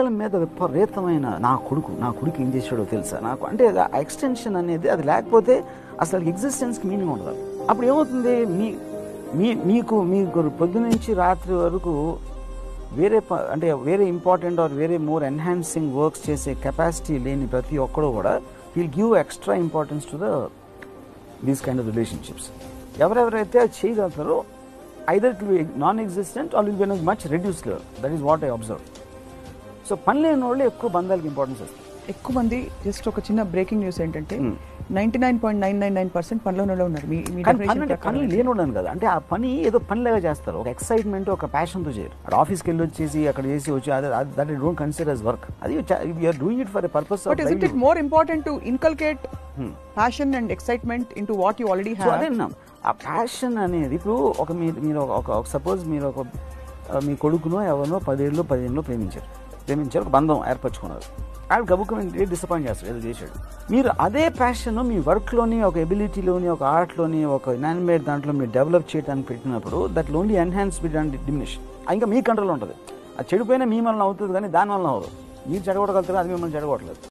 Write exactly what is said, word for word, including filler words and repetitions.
మీద విపరీతమైన నా కొడుకు నా కొడుకు ఏం చేశాడో తెలుసా నాకు అంటే ఆ ఎక్స్టెన్షన్ అనేది అది లేకపోతే అసలు ఎగ్జిస్టెన్స్కి మీనింగ్ ఉండదు. అప్పుడు ఏమవుతుంది, మీ మీ మీకు మీకు పొద్దు నుంచి రాత్రి వరకు వేరే అంటే వేరే ఇంపార్టెంట్ ఆర్ వేరే మోర్ ఎన్హాన్సింగ్ వర్క్స్ చేసే కెపాసిటీ లేని ప్రతి ఒక్కడు కూడా will give extra importance to the these kind of relationships. ఎవరెవరైతే అది చేయగలుగుతారో either it will be non existent or will be much reduced level. That is what I observe. So పని లేని వాళ్ళు ఎక్కువ బంధాలకి ఇంపార్టెన్స్ ఇస్తారు. ఎక్కువ మంది జస్ట్ ఒక చిన్న బ్రేకింగ్ న్యూస్ ఏంటంటే ninety nine point nine nine nine percent పనిలోనే ఉన్నారు. పని లేని ఉండను కదా, అంటే ఆ పని ఏదో పనిలాగా చేస్తారు, ఒక ఎక్సైట్మెంట్ ఒక ప్యాషన్తో చేయరు. అక్కడ ఆఫీస్కి వెళ్ళి వచ్చేసి అక్కడ చేసి వచ్చి that I don't consider as work. అది you're doing it for a purpose. But is it more important to inculcate passion and excitement into what you already have? అదే ఆ ప్యాషన్ అనేది ఇప్పుడు ఒక మీరు మీరు ఒక సపోజ్ మీరు ఒక మీ కొడుకునో ఎవరినో పదేళ్ళు పదిహేనులో ప్రేమించారు ప్రేమించారు ఒక బంధం ఏర్పరచుకున్నారు. ఆయన గబుక్కుని డిసప్పాయింట్ చేస్తాడు, ఏదో చేశాడు. మీరు అదే ప్యాషన్ మీ వర్క్లోని ఒక ఎబిలిటీలోని ఒక ఆర్ట్లోని ఒక ఇనానిమేట్ దాంట్లో మీరు డెవలప్ చేయడానికి పెట్టినప్పుడు that only enhance with and diminish. ఇంకా మీ కంట్రోల్ ఉంటుంది. అది చెడిపోయినా మీ వలన అవుతుంది కానీ దాని వలన అవ్వదు. మీరు చెడగొట్టగలుగుతారు, అది మిమ్మల్ని చెడగొట్టలేదు.